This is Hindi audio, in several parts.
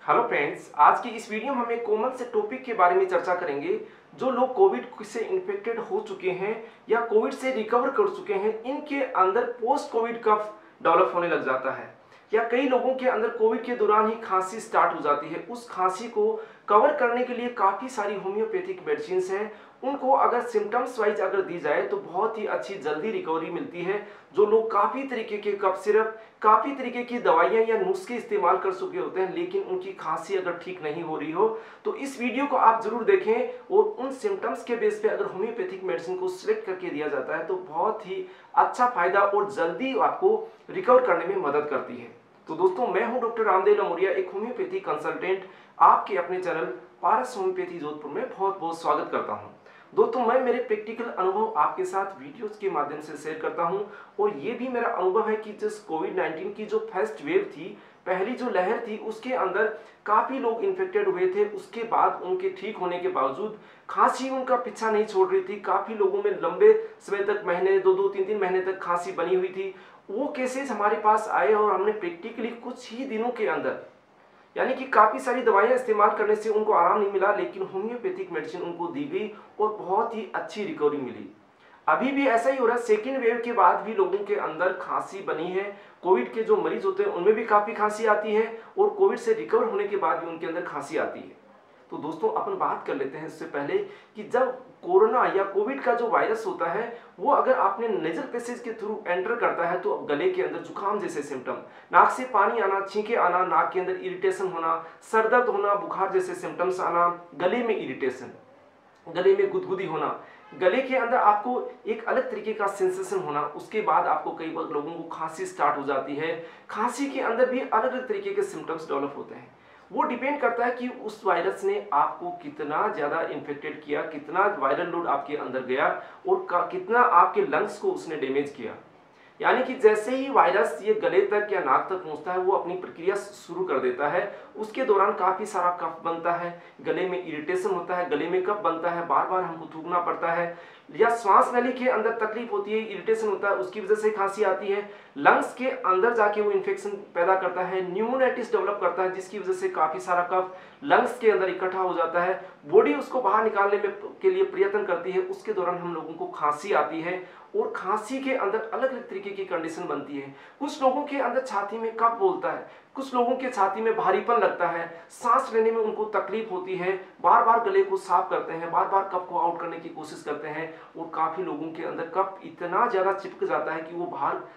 हेलो फ्रेंड्स, आज की इस वीडियो में हम एक कॉमन से टॉपिक के बारे में चर्चा करेंगे। जो लोग कोविड से इन्फेक्टेड हो चुके हैं या कोविड से रिकवर कर चुके हैं, इनके अंदर पोस्ट कोविड कफ डेवलप होने लग जाता है, या कई लोगों के अंदर कोविड के दौरान ही खांसी स्टार्ट हो जाती है। उस खांसी को कवर करने के लिए काफ़ी सारी होम्योपैथिक मेडिसिन हैं। उनको अगर सिम्टम्स वाइज अगर दी जाए तो बहुत ही अच्छी जल्दी रिकवरी मिलती है। जो लोग काफ़ी तरीके के कफ सिरप, काफ़ी तरीके की दवाइयाँ या नुस्खे इस्तेमाल कर चुके होते हैं, लेकिन उनकी खांसी अगर ठीक नहीं हो रही हो, तो इस वीडियो को आप जरूर देखें। और उन सिम्टम्स के बेस पे अगर होम्योपैथिक मेडिसिन को सिलेक्ट करके दिया जाता है तो बहुत ही अच्छा फायदा और जल्दी आपको रिकवर करने में मदद करती है। तो दोस्तों, मैं हूं डॉक्टर रामदेव लमोरिया, एक होम्योपैथी कंसल्टेंट। आपके अपने चैनल पारस होम्योपैथी जोधपुर में बहुत बहुत स्वागत करता हूं। दोस्तों, मैं मेरे प्रैक्टिकल अनुभव आपके साथ वीडियोस के माध्यम से शेयर करता हूं। और ये भी मेरा अनुभव है कि जिस कोविड-19 की जो फर्स्ट वेव थी, पहली जो लहर थी, उसके अंदर काफ़ी लोग इन्फेक्टेड हुए थे। उसके बाद उनके ठीक होने के बावजूद खांसी उनका पीछा नहीं छोड़ रही थी। काफ़ी लोगों में लंबे समय तक, महीने, 2-2, 3-3 महीने तक खांसी बनी हुई थी। वो केसेस हमारे पास आए और हमने प्रैक्टिकली कुछ ही दिनों के अंदर, यानी कि काफ़ी सारी दवाइयाँ इस्तेमाल करने से उनको आराम नहीं मिला, लेकिन होम्योपैथिक मेडिसिन उनको दी गई और बहुत ही अच्छी रिकवरी मिली। अभी भी ऐसा ही हो रहा है। सेकेंड वेव के बाद भी लोगों के अंदर खांसी बनी है। कोविड के जो मरीज होते हैं उनमें भी काफ़ी खांसी आती है और कोविड से रिकवर होने के बाद भी उनके अंदर खांसी आती है। तो दोस्तों, अपन बात कर लेते हैं इससे पहले कि जब कोरोना या कोविड का जो वायरस होता है, वो अगर आपने नेजल पैसेज के थ्रू एंटर करता है तो गले के अंदर जुकाम जैसे सिम्टम, नाक से पानी आना, छींके आना, नाक के अंदर इरिटेशन होना, सर दर्द होना, बुखार जैसे सिम्टम्स आना, गले में इरिटेशन, गले में गुदगुदी होना, गले के अंदर आपको एक अलग तरीके का सेंसेशन होना। उसके बाद आपको कई बार लोगों को खांसी स्टार्ट हो जाती है। खांसी के अंदर भी अलग अलग तरीके के सिम्टम्स डेवलप होते हैं। वो डिपेंड करता है कि उस वायरस ने आपको कितना ज़्यादा इन्फेक्टेड किया, कितना वायरल लोड आपके अंदर गया और कितना आपके लंग्स को उसने डैमेज किया। यानी कि जैसे ही वायरस ये गले तक या नाक तक पहुंचता है, वो अपनी प्रक्रिया शुरू कर देता है। उसके दौरान काफ़ी सारा कफ बनता है, गले में इरिटेशन होता है, गले में कफ बनता है, बार बार हमको थूकना पड़ता है, या श्वास नली के अंदर तकलीफ होती है, इरिटेशन होता है, उसकी वजह से खांसी आती है। लंग्स के अंदर जाके वो इन्फेक्शन पैदा करता है, न्यूमोनाइटिस डेवलप करता है, जिसकी वजह से काफ़ी सारा कफ लंग्स के अंदर इकट्ठा हो जाता है। बॉडी उसको बाहर निकालने में के लिए प्रयत्न करती है। उसके दौरान हम लोगों को खांसी आती है और खांसी के अंदर अलग अलग तरीके की कंडीशन बनती है। कुछ लोगों के अंदर छाती में कफ बोलता है, कुछ लोगों के छाती में भारीपन लगता है, सांस लेने में उनको तकलीफ होती है, बार बार गले को साफ करते हैं, बार बार कफ को आउट करने की कोशिश करते हैं। और काफ़ी लोगों के अंदर कफ इतना ज़्यादा चिपक जाता है कि वो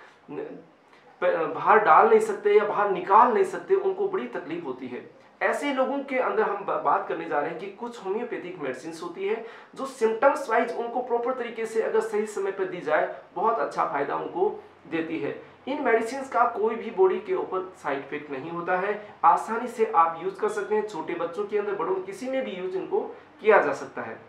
बाहर डाल नहीं सकते या बाहर निकाल नहीं सकते, उनको बड़ी तकलीफ होती है। ऐसे लोगों के अंदर हम बात करने जा रहे हैं कि कुछ होम्योपैथिक मेडिसिन होती है जो सिम्टम्स वाइज उनको प्रॉपर तरीके से अगर सही समय पर दी जाए, बहुत अच्छा फायदा उनको देती है। इन मेडिसिन का कोई भी बॉडी के ऊपर साइड इफेक्ट नहीं होता है, आसानी से आप यूज कर सकते हैं। छोटे बच्चों के अंदर, बड़ों, किसी में भी यूज इनको किया जा सकता है।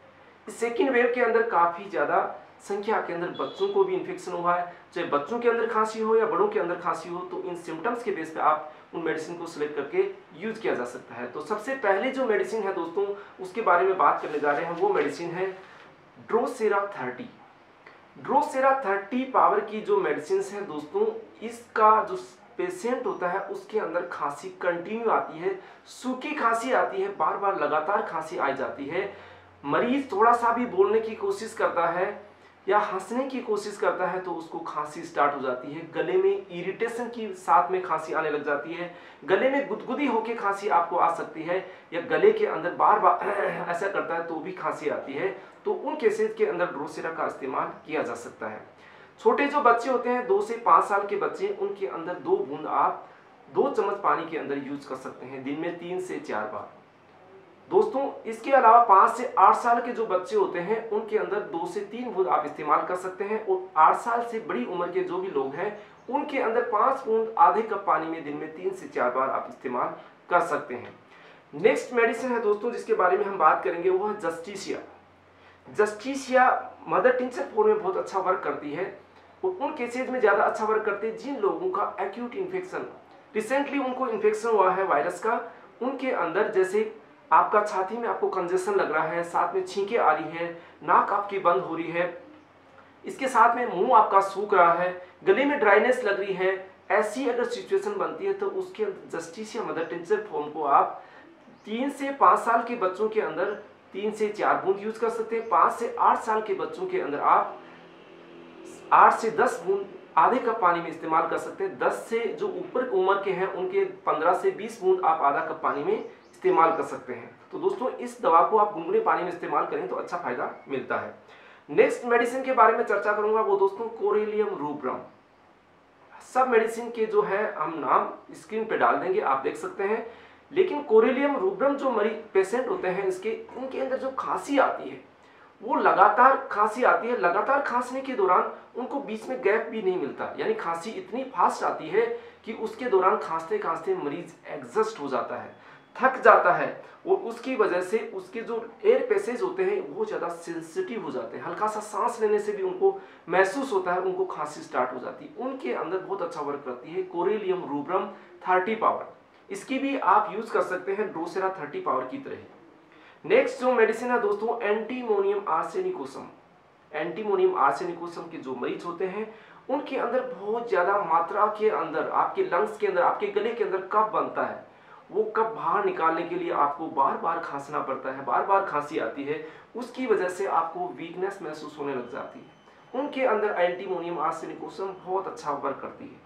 इस सेकेंड वेव के अंदर काफ़ी ज़्यादा संख्या के अंदर बच्चों को भी इन्फेक्शन हुआ है। चाहे बच्चों के अंदर खांसी हो या बड़ों के अंदर खांसी हो, तो इन सिम्टम्स के बेस पे आप उन मेडिसिन को सिलेक्ट करके यूज किया जा सकता है। तो सबसे पहले जो मेडिसिन है दोस्तों, उसके बारे में बात करने जा रहे हैं, वो मेडिसिन है ड्रोसेरा 30। ड्रोसेरा 30 पावर की जो मेडिसिन है दोस्तों, इसका जो पेशेंट होता है उसके अंदर खांसी कंटिन्यू आती है, सूखी खांसी आती है, बार बार लगातार खांसी आ जाती है। मरीज थोड़ा सा भी बोलने की कोशिश करता है या हंसने की कोशिश करता है तो उसको खांसी स्टार्ट हो जाती है। गले में इरिटेशन की साथ में खांसी आने लग जाती है, गले में गुदगुदी होकर खांसी आपको आ सकती है, या गले के अंदर बार बार ऐसा करता है तो भी खांसी आती है। तो उन केसेस के अंदर ड्रोसेरा का इस्तेमाल किया जा सकता है। छोटे जो बच्चे होते हैं, 2 से 5 साल के बच्चे, उनके अंदर 2 बूंद आप 2 चम्मच पानी के अंदर यूज कर सकते हैं, दिन में 3 से 4 बार। दोस्तों, इसके अलावा 5 से 8 साल के जो बच्चे होते हैं, उनके अंदर 2 से 3 बूंद आप इस्तेमाल कर सकते हैं। और 8 साल से बड़ी उम्र के जो भी लोग हैं, उनके अंदर 5 बूंद आधे कप पानी में दिन में 3 से 4 बार आप इस्तेमाल कर सकते हैं। नेक्स्ट मेडिसिन है दोस्तों जिसके बारे में हम बात करेंगे, वो है Justicia. Justicia mother tincture form में बहुत अच्छा वर्क करती है और उन केसेज में ज़्यादा अच्छा वर्क करते हैं जिन लोगों का एक्यूट इन्फेक्शन, रिसेंटली उनको इन्फेक्शन हुआ है वायरस का। उनके अंदर जैसे आपका छाती में आपको कंजेशन लग रहा है, साथ में छींके आ रही है, नाक आपकी बंद हो रही है, इसके साथ में मुंह आपका सूख रहा है, गले में ड्राइनेस लग रही है, ऐसी अगर सिचुएशन बनती है तो उसके जस्टिस या मदर टिंचर फॉर्म को आप 3 से 5 साल के बच्चों के अंदर 3 से 4 बूंद यूज कर सकते हैं। 5 से 8 साल के बच्चों के अंदर आप 8 से 10 बूंद आधे कप पानी में इस्तेमाल कर सकते हैं। 10 से जो ऊपर उम्र के हैं उनके 15 से 20 बूंद आप आधा कप पानी में इस्तेमाल कर सकते हैं। तो दोस्तों इस दवा को आप गुनगुने पानी में इस्तेमाल करें तो अच्छा फायदा मिलता है। नेक्स्ट मेडिसिन के बारे में चर्चा करूंगा वो दोस्तों कोरिलियम रूब्रम। सब मेडिसिन के जो है हम नाम स्क्रीन पे डाल देंगे, आप देख सकते हैं। लेकिन कोरिलियम रूब्रम जो मरीज पेशेंट होते हैं इनके अंदर जो खांसी आती है वो लगातार खांसी आती है। लगातार खांसने के दौरान उनको बीच में गैप भी नहीं मिलता, यानी खांसी इतनी फास्ट आती है कि उसके दौरान खांसते खांसते मरीज एग्जॉस्ट हो जाता है, थक जाता है और उसकी वजह से उसके जो एयर पैसेज होते हैं वो ज़्यादा सेंसिटिव हो जाते हैं। हल्का सा सांस लेने से भी उनको महसूस होता है, उनको खांसी स्टार्ट हो जाती है। उनके अंदर बहुत अच्छा वर्क करती है कोरिलियम रूब्रम 30 पावर। इसकी भी आप यूज कर सकते हैं ड्रोसेरा 30 पावर की तरह। नेक्स्ट जो मेडिसिन है दोस्तों एंटीमोनियम आर्सेनिकोसम। एंटीमोनियम आर्सेनिकोसम के जो मरीज होते हैं उनके अंदर बहुत ज्यादा मात्रा के अंदर आपके लंग्स के अंदर, आपके गले के अंदर कफ बनता है। वो कफ बाहर निकालने के लिए आपको बार बार खांसना पड़ता है, बार बार खांसी आती है, उसकी वजह से आपको वीकनेस महसूस होने लग जाती है। उनके अंदर एंटीमोनियम आर्सेनिकोसम बहुत अच्छा वर्क करती है।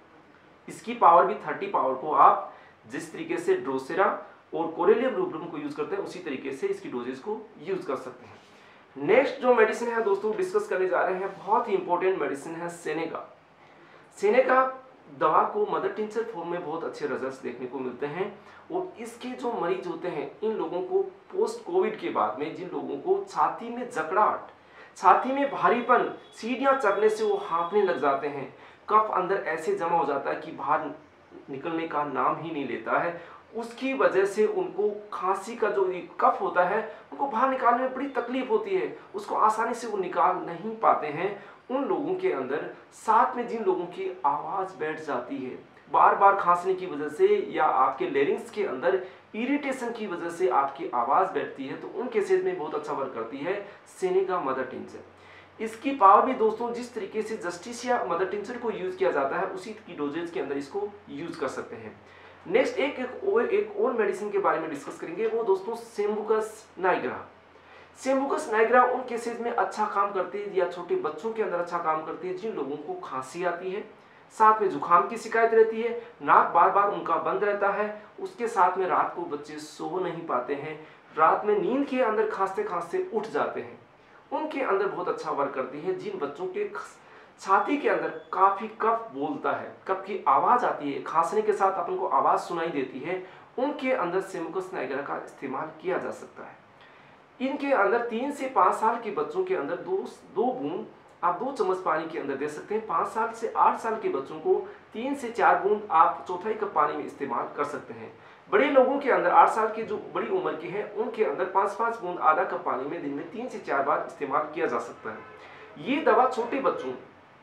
इसकी पावर भी 30 पावर को आप जिस तरीके से ड्रोसेरा और कोरिलियम रूब्रम को यूज करते हैं उसी तरीके से इसकी डोजेस को यूज कर सकते हैं। नेक्स्ट जो मेडिसिन है दोस्तों डिस्कस करने जा रहे हैं, बहुत ही इंपॉर्टेंट मेडिसिन है सेनेका। सेनेका दवा को मदर टिंचर फॉर्म में बहुत अच्छे रिजल्ट्स देखने को मिलते हैं और इसके जो मरीज होते हैं इन लोगों को पोस्ट कोविड के बाद में, जिन लोगों को छाती में जकड़ाहट, छाती में भारीपन, सीढ़ियां चढ़ने से वो हाँफने लग जाते हैं, कफ अंदर ऐसे जमा हो जाता है कि बाहर निकलने का नाम ही नहीं लेता है, उसकी वजह से उनको खांसी का जो कफ होता है उनको बाहर निकालने में बड़ी तकलीफ होती है, उसको आसानी से वो निकाल नहीं पाते हैं। उन लोगों के अंदर साथ में जिन लोगों की आवाज़ बैठ जाती है बार बार खांसने की वजह से या आपके लेरिंग्स के अंदर इरिटेशन की वजह से आपकी आवाज़ बैठती है, तो उन केसेस में बहुत अच्छा वर्क करती है सेनेका मदर टिंचर। इसकी पावर भी दोस्तों जिस तरीके से जस्टिसिया मदर टिंचर को यूज़ किया जाता है उसी की डोजेज के अंदर इसको यूज़ कर सकते हैं। नेक्स्ट एक और मेडिसिन के बारे में डिस्कस करेंगे, वो दोस्तों सेम्बुकस नाइग्रा। सेम्बुकस नाइग्रा उन केसेस में अच्छा काम करती है या छोटे बच्चों के अंदर अच्छा काम करती है जिन लोगों को खांसी आती है, साथ में जुकाम की शिकायत रहती है, नाक बार बार उनका बंद रहता है, उसके साथ में रात को बच्चे सो नहीं पाते हैं, रात में नींद के अंदर खांसते खांसते उठ जाते हैं, उनके अंदर बहुत अच्छा वर्क करती है। जिन बच्चों के छाती के अंदर काफी कफ बोलता है, कफ की आवाज आती है, खांसने के साथ अपन को आवाज सुनाई देती है, उनके अंदर सेम्बुकस नाइग्रा का इस्तेमाल किया जा सकता है। इनके अंदर 3 से 5 साल के बच्चों के अंदर दो बूंद आप 2 चम्मच पानी के अंदर दे सकते हैं। 5 साल से 8 साल के बच्चों को 3 से 4 बूंद आप चौथाई कप पानी में इस्तेमाल कर सकते हैं। बड़े लोगों के अंदर 8 साल के जो बड़ी उम्र के हैं उनके अंदर 5-5 बूंद आधा कप पानी में दिन में 3 से 4 बार इस्तेमाल किया जा सकता है। ये दवा छोटे बच्चों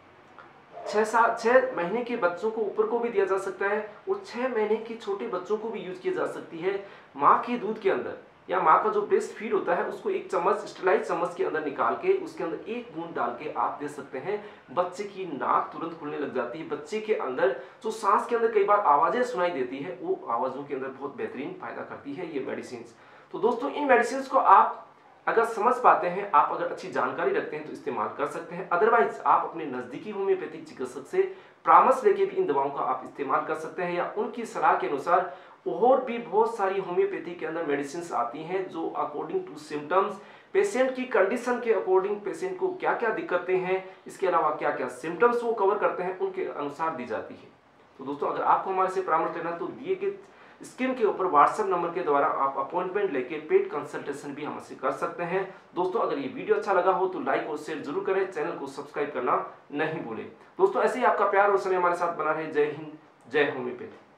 6 महीने के बच्चों को ऊपर को भी दिया जा सकता है और 6 महीने के छोटे बच्चों को भी यूज किया जा सकती है। माँ के दूध के अंदर या माँ का जो ब्रेस्ट फीड होता है उसको 1 चम्मच स्टेलाइज चम्मच के अंदर निकाल के उसके अंदर 1 बूंद डाल के आप दे सकते हैं। बच्चे की नाक तुरंत खुलने लग जाती है, बच्चे के अंदर जो सांस के अंदर कई बार आवाजें सुनाई देती है वो आवाजों के अंदर बहुत बेहतरीन फायदा करती है ये मेडिसिन। तो दोस्तों इन मेडिसिन को आप अगर समझ पाते हैं, आप अगर अच्छी जानकारी रखते हैं तो इस्तेमाल कर सकते हैं। अदरवाइज आप अपने नजदीकी होम्योपैथिक चिकित्सक से परामर्श लेके भी इन दवाओं का आप इस्तेमाल कर सकते हैं या उनकी सलाह के अनुसार और भी बहुत सारी होम्योपैथी के अंदर मेडिसिन आती हैं जो अकॉर्डिंग टू सिम्टम्स, पेशेंट की कंडीशन के अकॉर्डिंग, पेशेंट को क्या क्या दिक्कतें हैं, इसके अलावा क्या क्या सिम्टम्स वो कवर करते हैं, उनके अनुसार दी जाती है। तो दोस्तों अगर आपको हमारे से परामर्श लेना तो दिए गए स्क्रीन के ऊपर व्हाट्सएप नंबर के द्वारा आप अपॉइंटमेंट लेके पेड कंसल्टेशन भी हमसे कर सकते हैं। दोस्तों अगर ये वीडियो अच्छा लगा हो तो लाइक और शेयर जरूर करें, चैनल को सब्सक्राइब करना नहीं भूलें। दोस्तों ऐसे ही आपका प्यार और समय हमारे साथ बना रहे। जय हिंद, जय होम्योपैथी।